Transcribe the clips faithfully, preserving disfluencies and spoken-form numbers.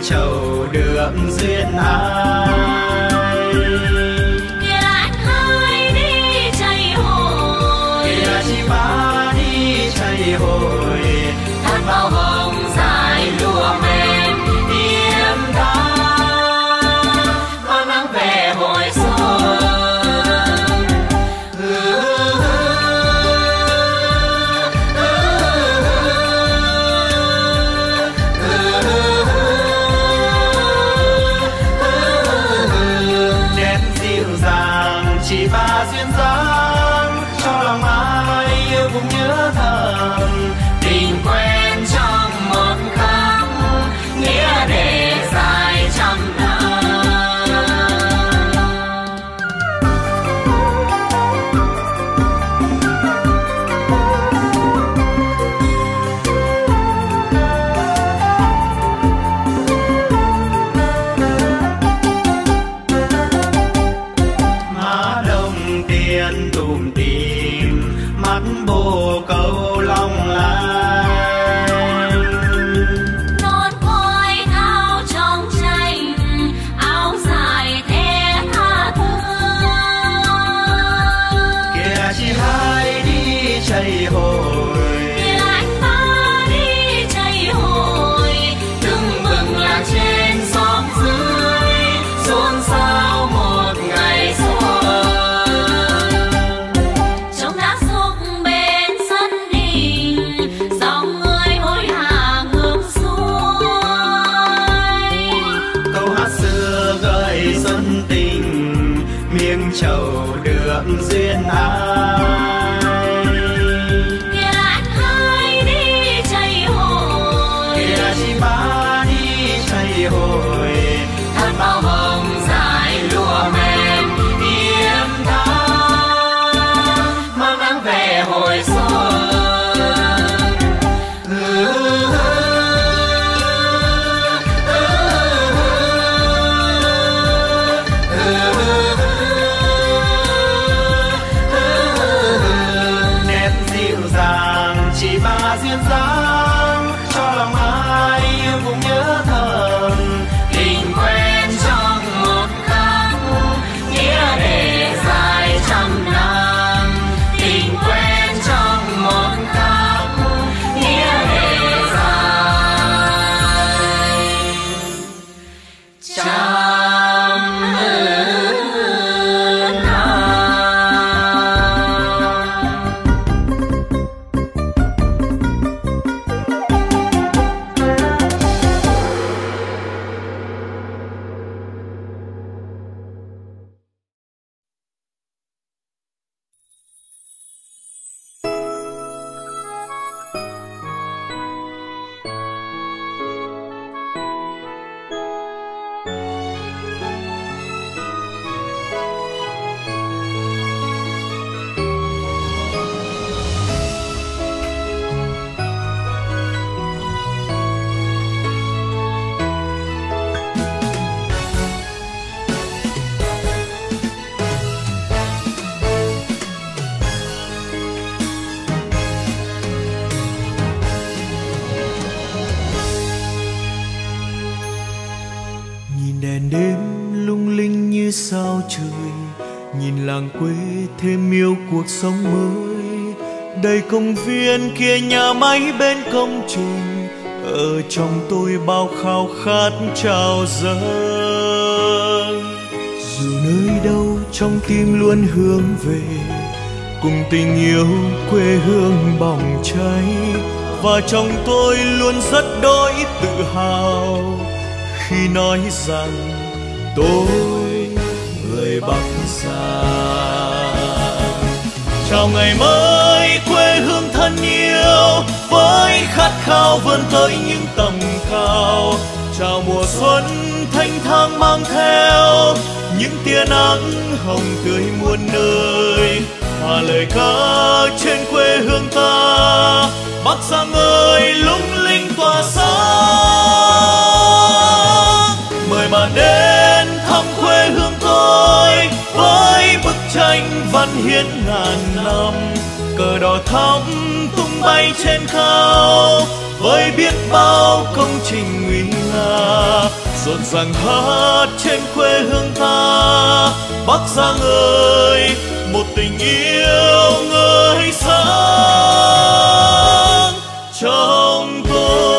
chầu được duyên ai. Kìa anh hai đi chạy hồi, kìa chị ba đi chạy hồi, thân màu hồng dài lụa mềm yếm đá, có nắng về hồi xuân. Chỉ ba duyên dáng cho lòng ai yêu cũng nhớ thầm, tình quen trong một khắc nghĩa để dài trăm năm. tủm tỉm mắt bồ câu long lanh, nón coi áo trong tranh áo dài thề tha thương. Kìa chị hai đi chạy hồi, kìa anh ba đi chạy hồi, từng bừng là trên xóm dưới xôn xao một ngày xuân. miếng trầu được duyên ai. Kìa anh hai đi chạy hồi, kìa chị ba đi chạy hồi, thân màu hồng dài lụa mềm yếm đá, mang nắng về hồi xuân. Chỉ ba duyên dáng cho lòng ai yêu cũng nhớ thầm, tình quen trong một khắc nghĩa để dài trăm năm. Tình quen trong một khắc nghĩa để dài trăm năm. Đèn đêm lung linh như sao trời, nhìn làng quê thêm yêu cuộc sống mới. Đầy công viên kia nhà máy bên công trình, ở trong tôi bao khao khát trào dâng. Dù nơi đâu trong tim luôn hướng về, cùng tình yêu quê hương bỏng cháy. Và trong tôi luôn rất đỗi tự hào khi nói rằng tôi người Bắc Giang. Chào ngày mới quê hương thân yêu, với khát khao vươn tới những tầm cao. Chào mùa xuân thanh thang mang theo những tia nắng hồng tươi muôn nơi. Hòa lời ca trên quê hương ta, Bắc Giang ơi lung linh tỏa sáng. Mời bạn đến thăm quê hương tôi, với bức tranh văn hiến ngàn năm. Cờ đỏ thắm tung bay trên cao, với biết bao công trình nguy nga, rộn ràng hát trên quê hương ta. Bắc Giang ơi, một tình yêu ngời sáng trong tôi.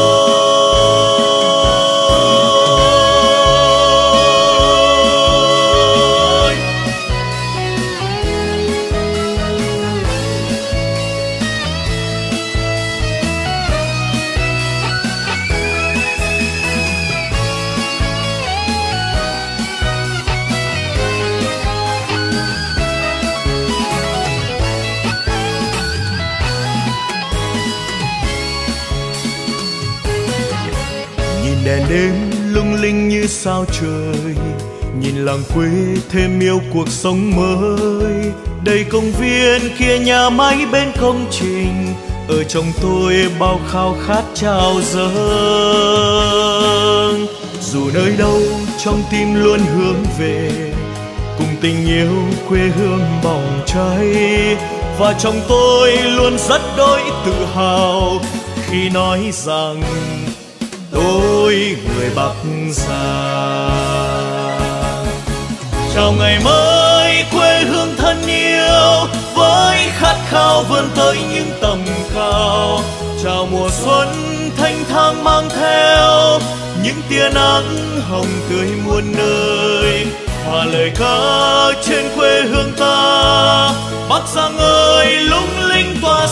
Đèn đêm lung linh như sao trời, nhìn làng quê thêm yêu cuộc sống mới. Đây công viên kia nhà máy bên công trình, ở trong tôi bao khao khát trao dâng. Dù nơi đâu trong tim luôn hướng về, cùng tình yêu quê hương bỏng cháy. Và trong tôi luôn rất đỗi tự hào khi nói rằng tôi người Bắc Giang. Chào ngày mới quê hương thân yêu, với khát khao vươn tới những tầm cao. Chào mùa xuân thanh thang mang theo những tia nắng hồng tươi muôn nơi. Hòa lời ca trên quê hương ta, Bắc Giang ơi lung linh tỏa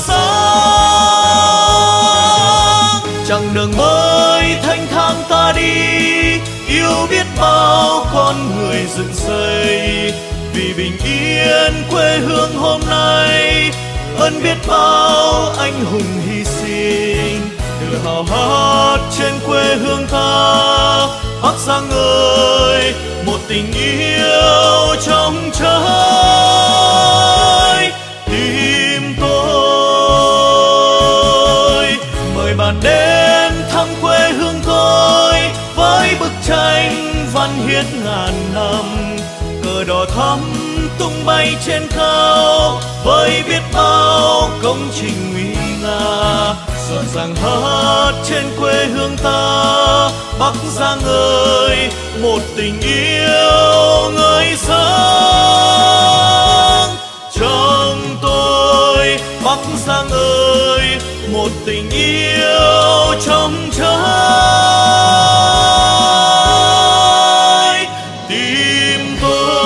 sáng. Chặng đường mới thanh thang ta đi, yêu biết bao con người dựng xây. Vì bình yên quê hương hôm nay, ơn biết bao anh hùng hy sinh. Tự hào hát trên quê hương ta, Bắc Giang ơi, một tình yêu trong trái tim tôi. Mời bạn đến thăm quê hương tôi, với bức tranh văn hiến ngàn năm. Cờ đỏ thắm tung bay trên cao, với biết bao công trình nguy nga. Rộn ràng hát trên quê hương ta, Bắc Giang ơi, một tình yêu ngời sáng trong tôi. Bắc Giang ơi, một tình yêu trong trái tim tôi.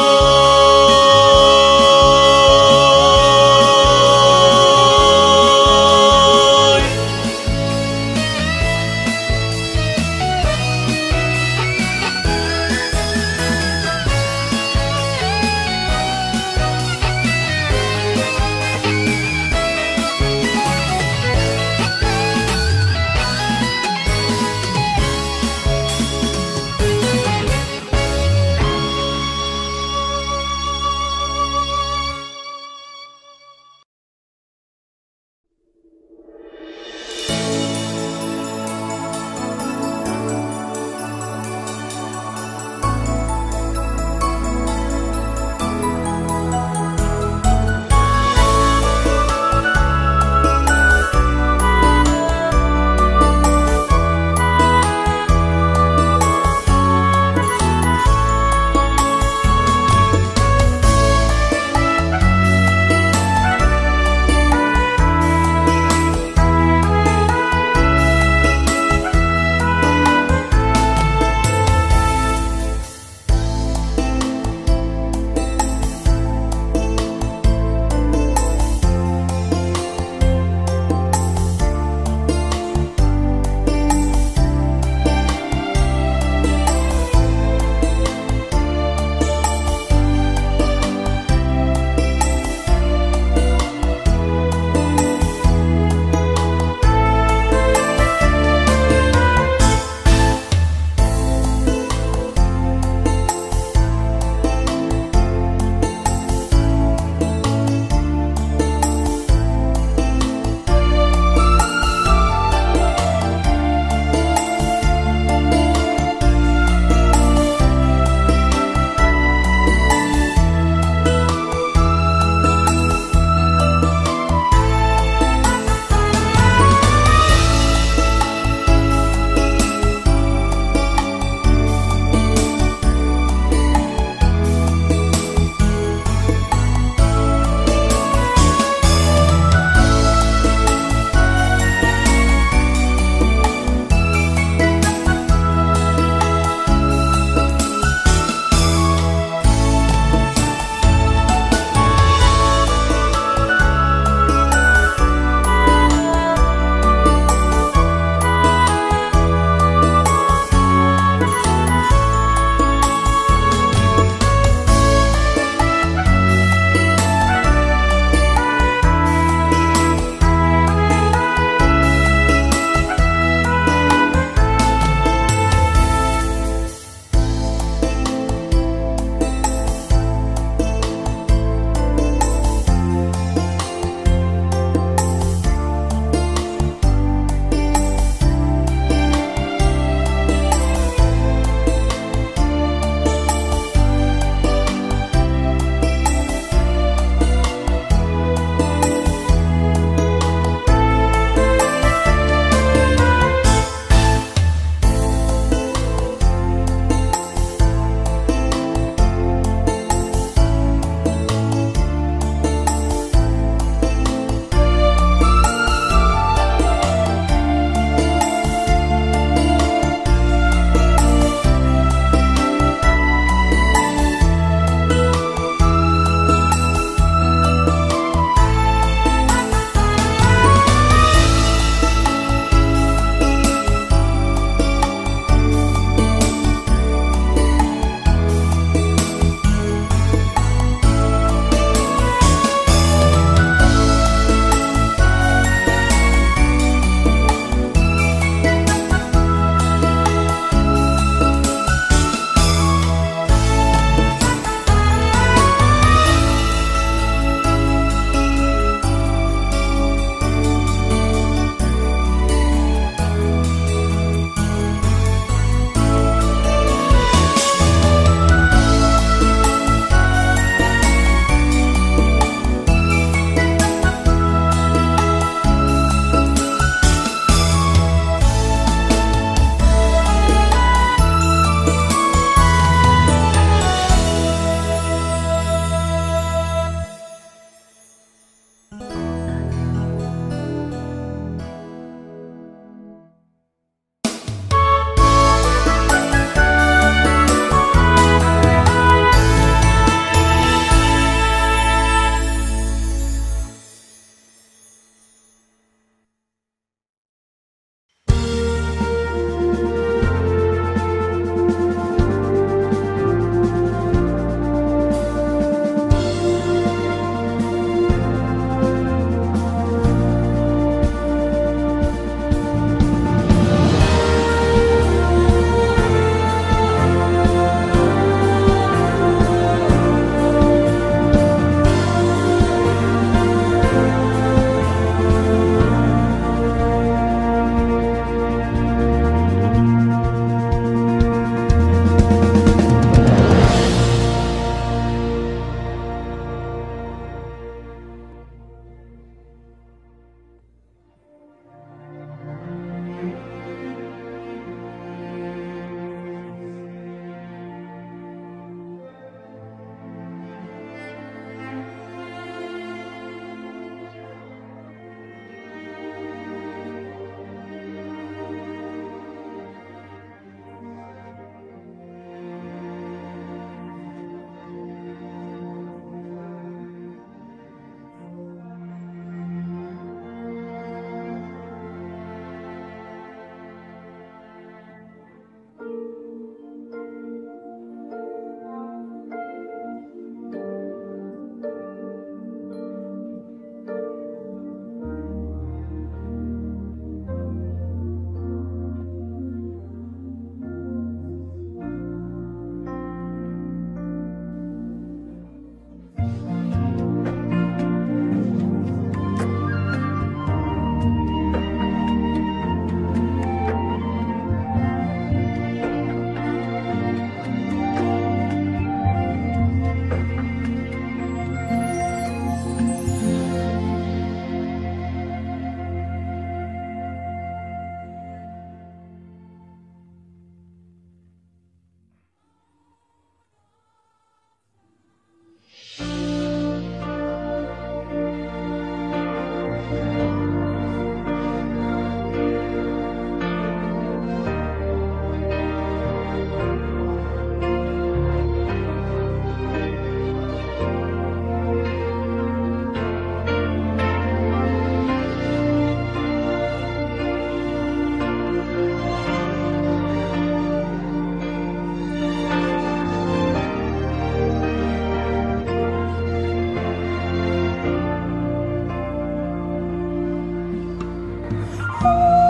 Ooh.